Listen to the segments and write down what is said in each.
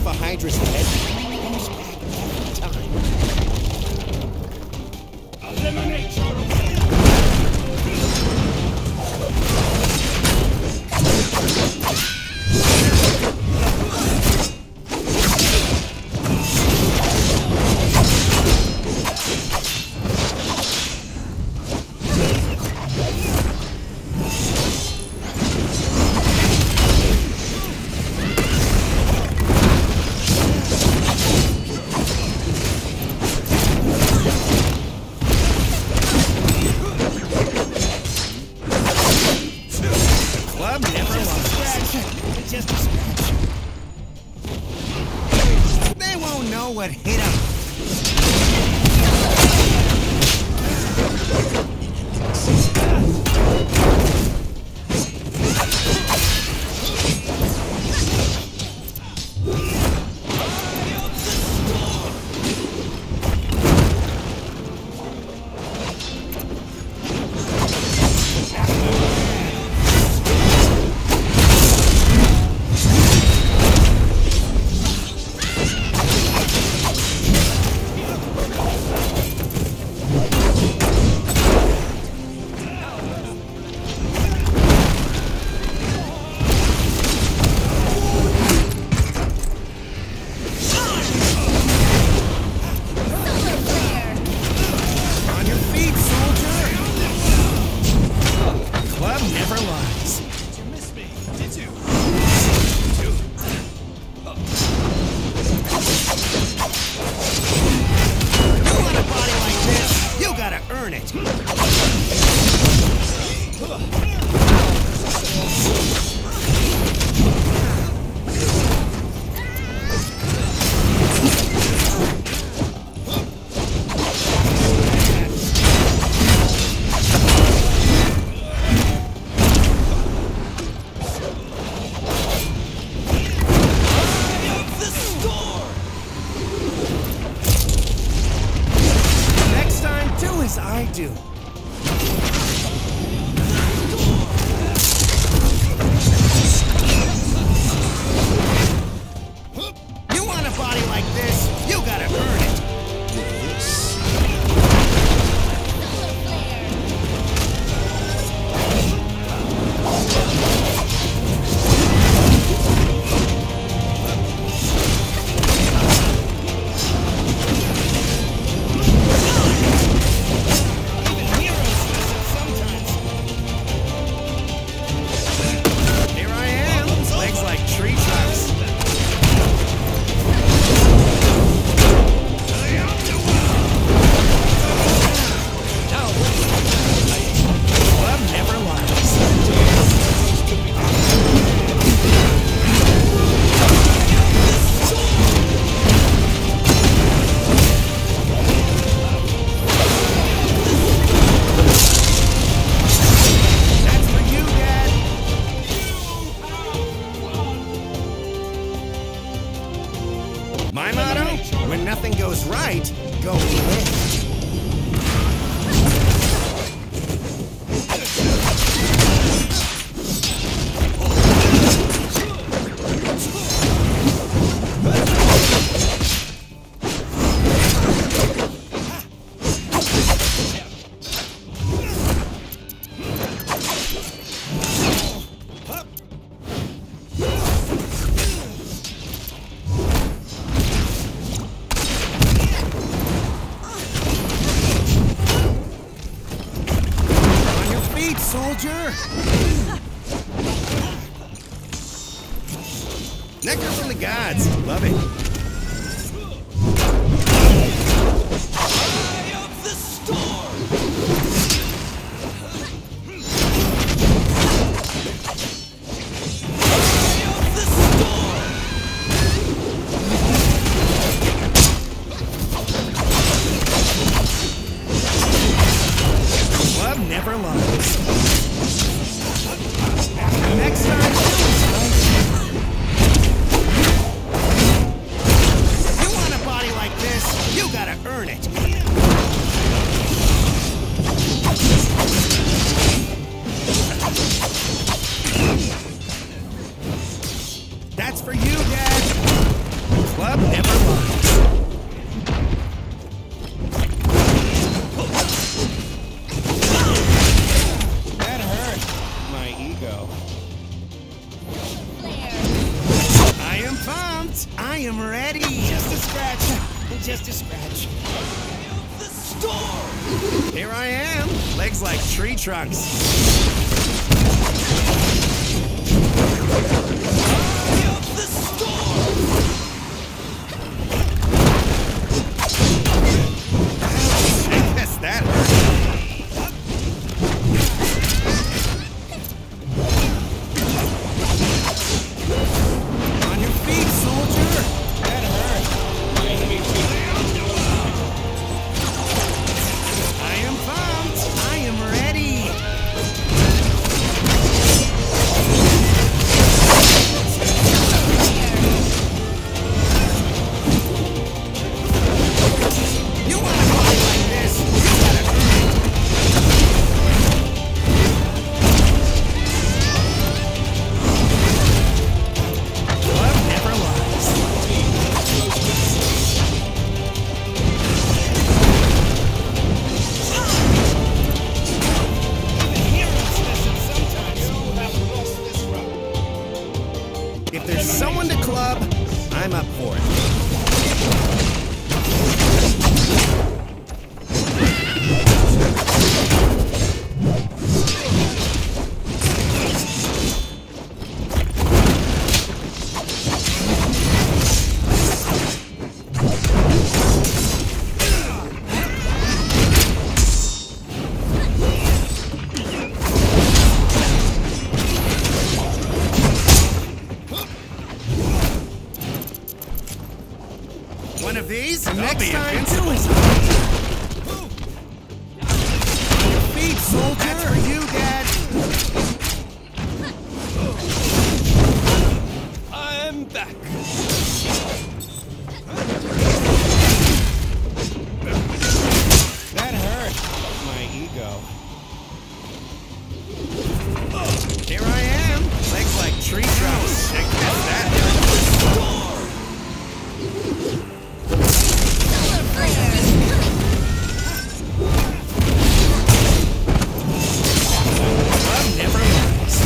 off a Hydra's head goes back in time. Eliminate what hit him. I do. You want a body like this? You gotta earn it. My motto? When nothing goes right, go left. Soldier! Nectar from the gods. Love it. Eye of the storm! Eye of the storm! Love never lies. Next time, Club never lies. That hurt my ego. I am pumped. I am ready. Just a scratch. Just a scratch. The storm! Here I am. Legs like tree trunks. Eye of the storm! I guess that hurt. On your feet, soldier. That hurt. I am pumped. I am ready. You want a body like this? You gotta earn it. Love never lies. If there's someone to club, I'm up for it. One of these, and next time, two is on your feet, soldier. That's for you, Dad. I'm back. That hurt my ego. Here I am, legs like tree trunks. I guess that hurt. Love never lies.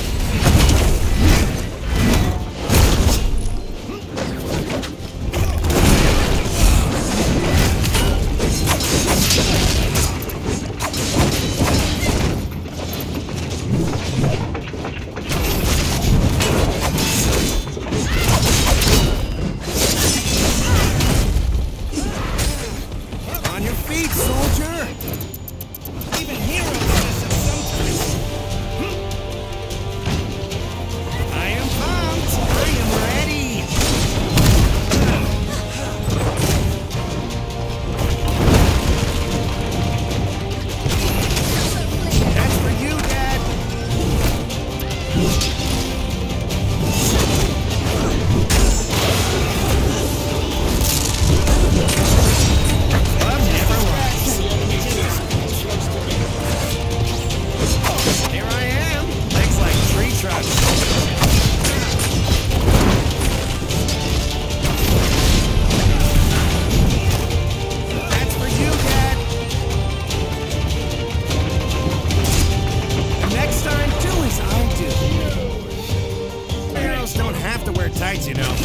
On your feet, soldier. Even heroes mess up sometimes. I am pumped. I am ready. That's for you, Dad. Love never lies. Here I am, legs like tree trunks. That's for you, Dad. Next time, do as I do. Heroes don't have to wear tights, you know.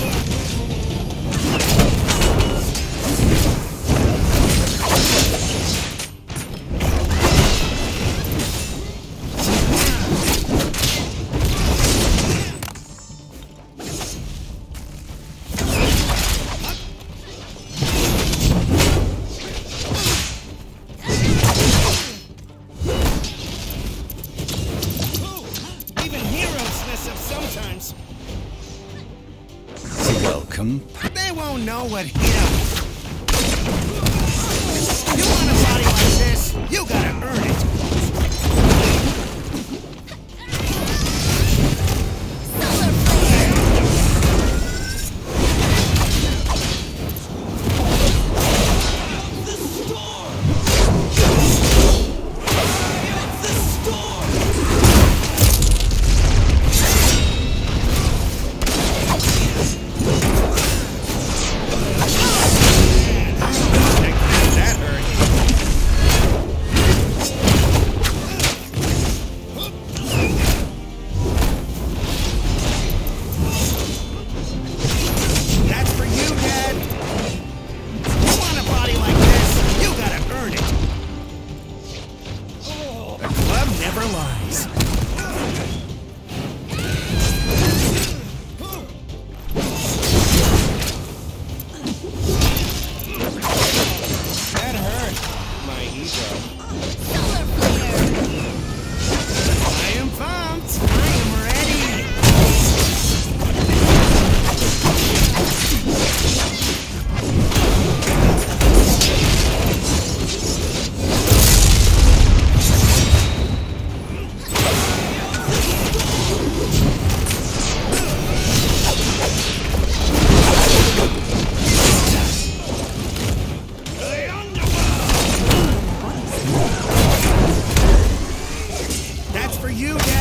Even heroes mess up sometimes. Welcome. They won't know what hit 'em. You want a body like this? You gotta earn it. The storm! Eye of the storm! you down.